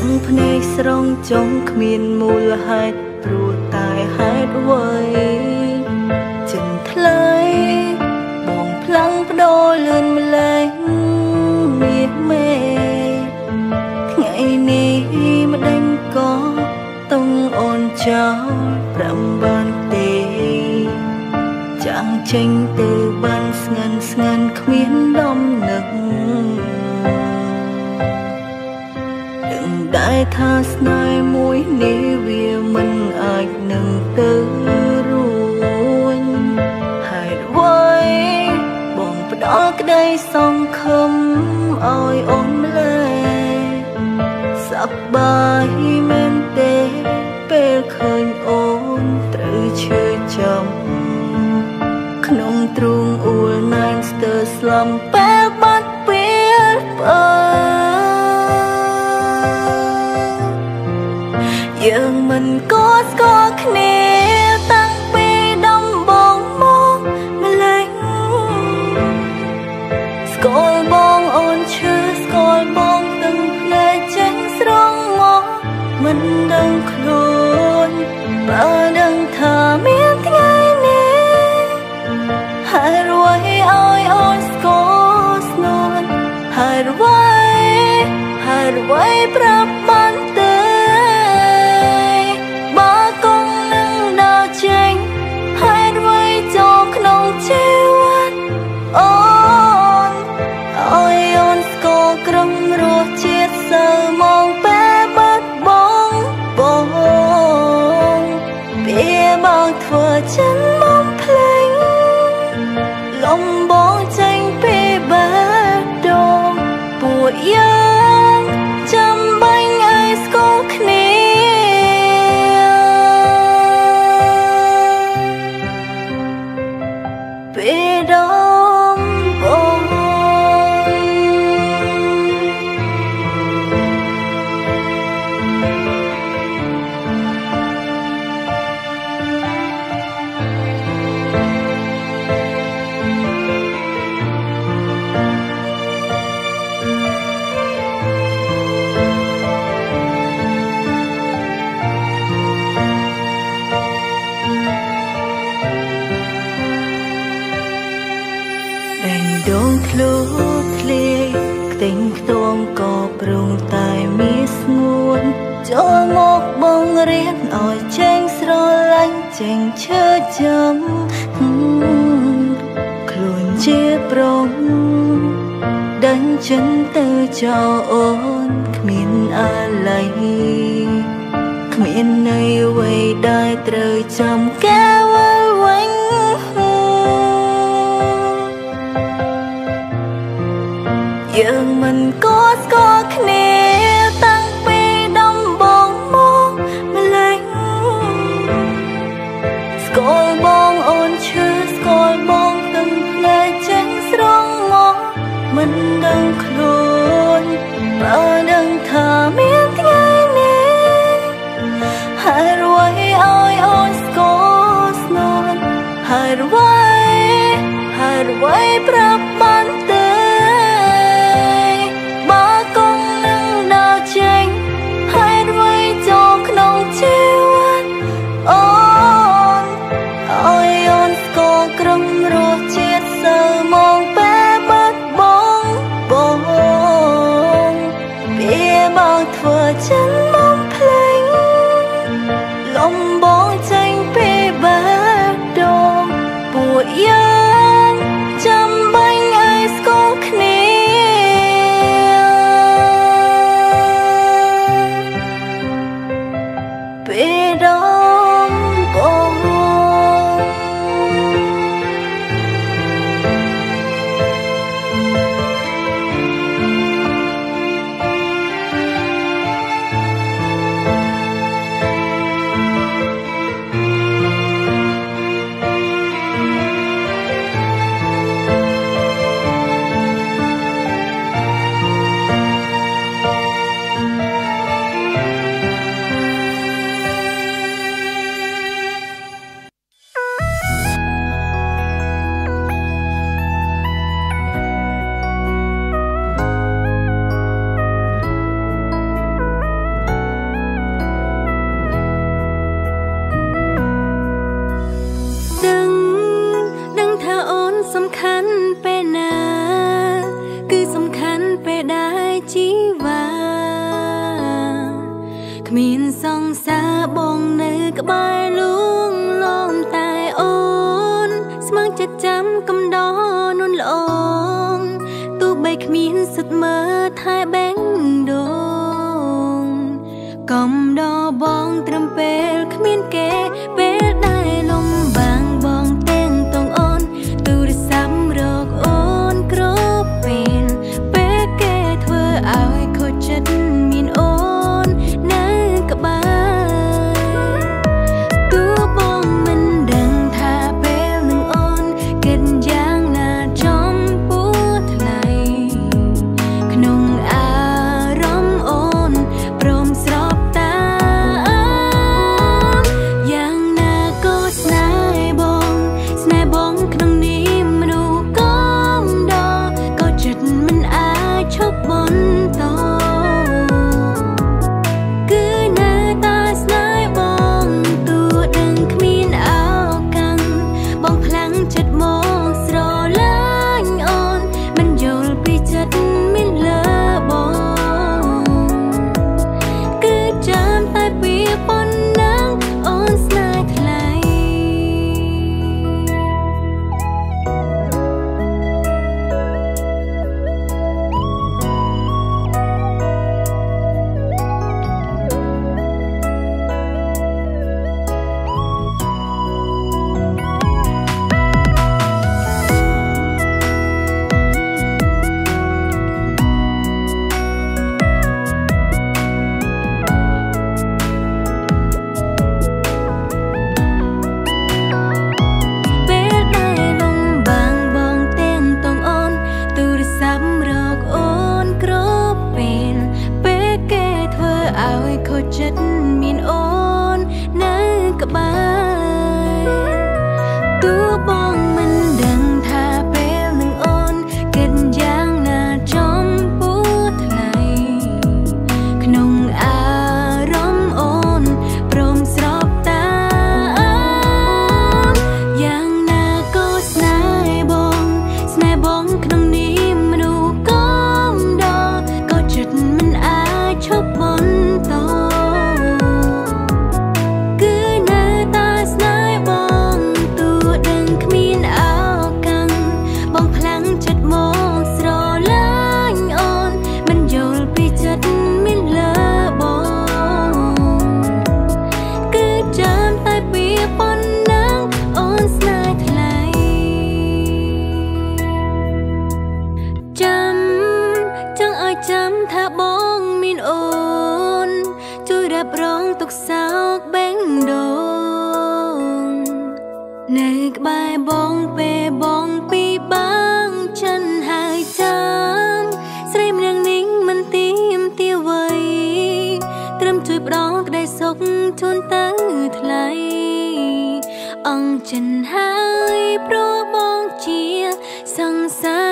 ភ្នែកស្រងចង់គ្មានមូលហេតុព្រោះតែហេតុអ្វីចិនថ្លៃបងផ្លាំងបដូរលឿនម្លេះមានមេថ្ងៃនេះម្ដេចក៏តុងអូនចោលប្រាំបានទេចាំងចេញទៅបានស្ងាត់ស្ងាត់គ្មានដំណឹកដឹងដែរថាស្នេហ៍មួយនេះវាមិនអាចនឹងទៅរួញហេតុអ្វីបងផ្ដល់ក្តីសង្ឃឹមឲ្យអូនម្លេះសប្បាយមែនទេពេលឃើញអូនត្រូវឈឺចាំក្នុងទ្រូងអួលណែនស្ទើរស្លំពេលបាត់ពេលយើងមិនក៏ស្គាល់គ្នាតាំងពីដំបូងមកម្លេះស្គាល់បងអូនឈឺស្គាល់បងទាំងភ្នែកចេញស្រងមកមិនដឹងខ្លួនបើដឹងថាមានថ្ងៃនេះហើយរយឲ្យអូនស្គាល់ស្នូនហើយរយប្រាប់បានទេបើគង់នឹងដើរចេញហើយរយចូលក្នុងជីវិតអូនឲ្យអូនស្គាល់ក្រុមរសជាតិសើមកពេលបាត់បងពេលបងធ្វើចិនមកភ្លេងលំបងចេញពីបេះដូងពួកយើងចាំបាញ់ឲ្យស្គាល់គ្នាពេលដំបូងដងធ្លុះធ្លាយខ្ទេញខ្ទាំក៏ប្រងតែមានស្ងួនចូលមកបងរៀនឲ្យចេញស្រឡាញ់ចេញឈើចាំខ្លួនជាប្រងដេញចិនទៅចោលអូនគ្មានអាល័យគ្មានន័យអ្វីដែលត្រូវចាំកាលវិញយើងមិនក៏ស្គាល់គ្នាតាំងពីដំបូងមកម្លេះស្គាល់បងអូនឈឺស្គាល់បងទាំងភ្នែកចេញស្រងមកមិនដឹងខ្លួនបើដឹងថាមានថ្ងៃនេះហើយរយឲ្យអូនស្គាល់ស្នូនហើយរយប្រាប់បានទេក្នុងជីវិតអូនឲ្យអូនស្គាល់ក្រុមរសជាតិសើមកពេលបាត់បងពេលបងធ្វើចិនមកភ្លេងលំបងចេញពីបេះដូងពួកយើងចាំបាញ់ឲ្យស្គាល់គ្នាពេលដំបូងមានសង្សារបងនៅក្បែរលួងលំតែអូនស្មងចិត្តចាំកំដរនួនល្អងទោះបីគ្មានសិទ្ធមើលថែបេងដូងកំដរបងត្រឹមពេលគ្មានគេពេលដែលលំបាំងបងទាំងតងអូនទូរស័ព្ទរកអូនគ្រប់ពេលពេលគេធ្វើឲ្យខូចចិត្តមានអូននៅក្បែរទោះបងមិនដឹងថាពេលនឹងអូនគិតយ៉ាងណាចំពោះថ្លៃក្នុងអារម្មណ៍អូនព្រមស្របតាមយ៉ាងណាក៏ស្នេហ៍បងក្នុងនេះមនុស្សកងដក៏ចិត្តមិនអាចឈប់បន្តគឺនៅតែស្នេហ៍បងទោះដឹងគ្មានឱកាសបងខ្លាំងចិត្តមកស្រឡាញ់អូនមិនយល់ពីចិត្តមានលើបងគឺចាំតែពីប៉ុណ្ណឹងអូនស្នេហ៍ថ្លៃឲ្យខូចចិត្តមានអូននៅក្បែរទោះបងមិនដឹងថាពេលនឹងអូនគិតយ៉ាងណាចំពោះថ្លៃក្នុងអារម្មណ៍អូនព្រមស្របតាមយ៉ាងណាក៏ស្នេហ៍បងក្នុងនេះមនុស្សកងដក៏ចិត្តមិនអាចឈប់បន្តគឺនៅតែស្នេហ៍បងទោះដឹងគ្មានឱកាសបងខ្លាំងចិត្តមកស្រឡាញ់អូនមិនយល់ពីចិត្តមានលើបងគឺចាំតែពីប៉ុណ្ណឹងអូនស្នេហ៍ថ្លៃចាំចង់ឲ្យចាំថាបងមានអូនជួយរ៉ាប់រងទុកសោកបេងដូងនៅក្បែរបងពេលបងពីបាងចិនហើយចាំស្រីម្នាក់នេះមិនទៀមទាវ័យត្រឹមជួយផ្ដល់ក្តីសុខជូនទៅថ្លៃអង្គចិនហើយព្រោះបងជាសង្សារ